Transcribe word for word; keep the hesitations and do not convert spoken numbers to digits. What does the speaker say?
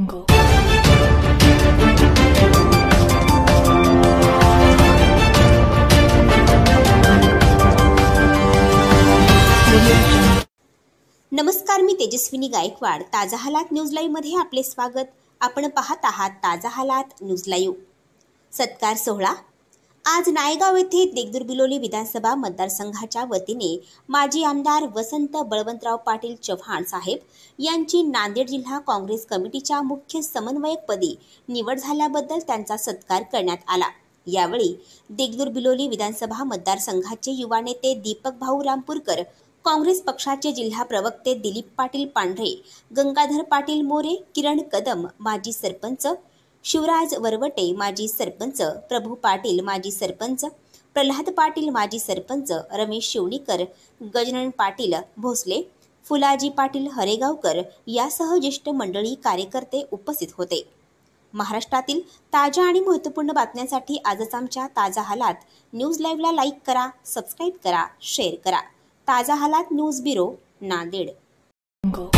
jungle. नमस्कार, मी तेजस्विनी गायकवाड. ताजा हालात न्यूज लाईव्ह मध्ये आपले स्वागत. आपण पाहत आहात ताजा हालात न्यूज लाईव्ह. सत्कार सोहळा. आज नायगाव येथे देगलूर बिलोली विधानसभा मतदारसंघाच्या वतीने माजी आमदार वसंत बळवंतराव पाटील चव्हाण साहेब यांची नांदेड जिल्हा काँग्रेस कमिटीच्या मुख्य समन्वयकपदी निवड झाल्याबद्दल त्यांचा सत्कार करण्यात आला. यावेळी देगलूर बिलोली विधानसभा मतदारसंघाचे युवा नेते दीपक भाऊ रामपूरकर, काँग्रेस पक्षाचे जिल्हा प्रवक्ते दिलीप पाटील पांढरे, गंगाधर पाटील मोरे, किरण कदम माजी सरपंच, शिवराज वरवटे माजी सरपंच, प्रभू पाटील माजी सरपंच, प्रल्हाद पाटील माजी सरपंच, रमेश शिवणीकर, गजानन पाटील भोसले, फुलाजी पाटील हरेगावकर यासह ज्येष्ठ मंडळी कार्यकर्ते उपस्थित होते. महाराष्ट्रातील ताज्या आणि महत्त्वपूर्ण बातम्यांसाठी आजच आमच्या ताजा हालात न्यूज लाईव्हला लाईक करा, सबस्क्राईब करा, शेअर करा. ताजा हालात न्यूज ब्युरो, नांदेड.